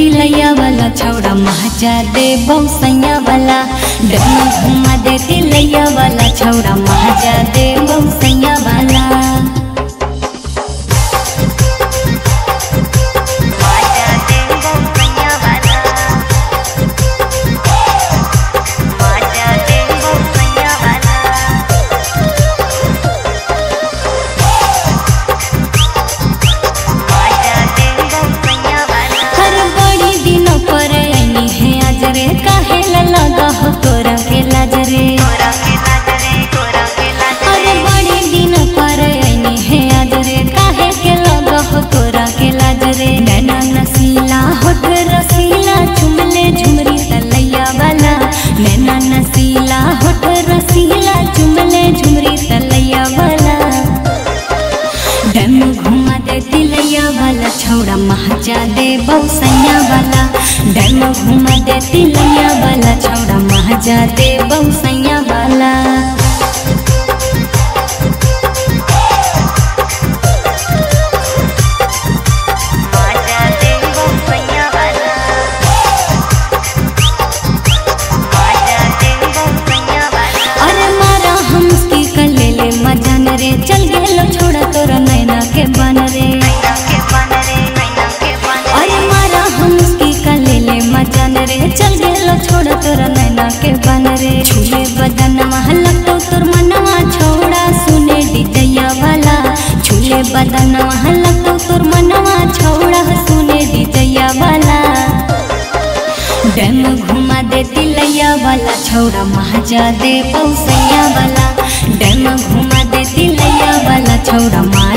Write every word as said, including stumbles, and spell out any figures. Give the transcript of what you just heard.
तिलैया वाला छौड़ा महाजा दे बौसैया वाला। डरमा घुमा दे तिलैया वाला छौड़ा महाजा दे बौसैया वाला। छौड़ा महाजा दे बौसैया वाला। डरमा घुमा दे तिलैया वाला छौड़ा महाजा दे बौसैया वाला। अरे मारा हम उसकी कले ले मजान रे, चल गेलो छोड़ा तोरा नैना के बन रे। चल गेलो छोड़ तोरा नैना के बन रे। छूले बदनवा लगतो तोर मनवा छौड़ा सुने डिजैया वाला। छूले बदनवा लगतो तोर मनवा छौड़ा सुने डिजैया वाला। डम घुमा दे तिलैया वाला छौड़ा महाजा दे बौसैया वाला। डम घुमा दे तिलैया वाला छौड़ा।